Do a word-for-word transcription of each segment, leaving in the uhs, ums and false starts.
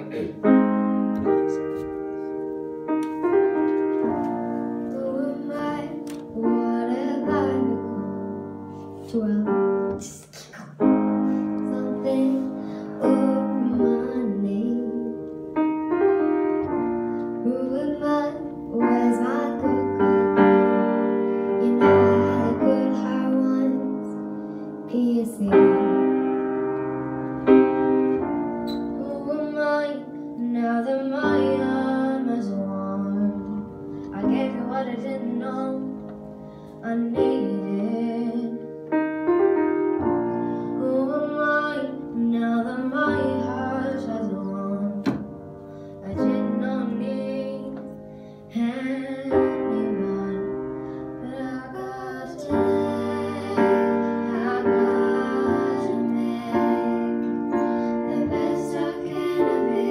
am I? What have I become? Well, just keep going. Something over my name. Who am I? Where's my good girl? You know I had a good heart once. P S A. Now that my arm is warm, I gave you what I didn't know I needed. Who am I? Now that my heart has warm, I did not need anyone, but I got to I got to make the best I can of it.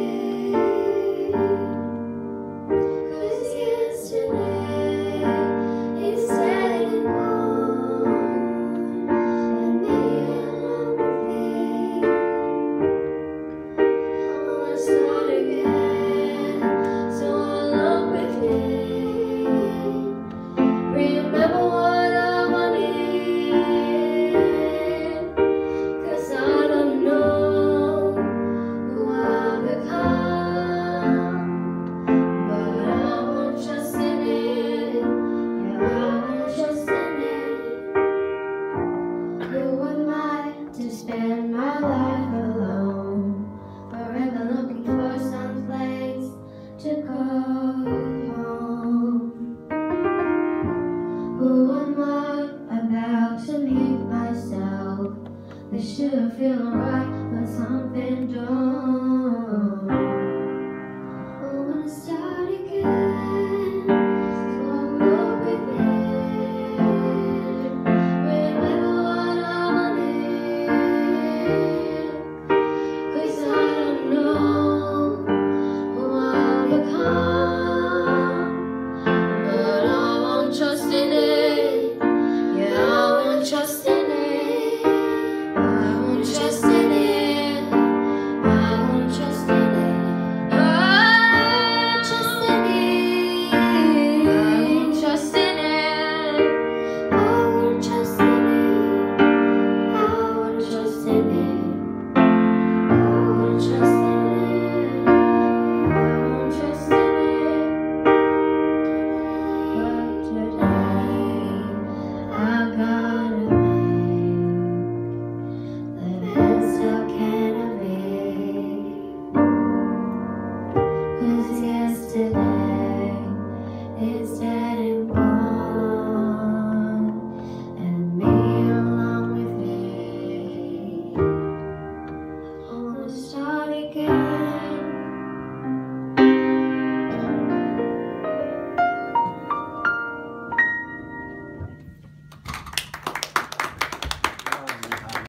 To spend my life alone, forever looking for some place to call home. Who am I? About to meet myself. This shouldn't feel right, but something don't.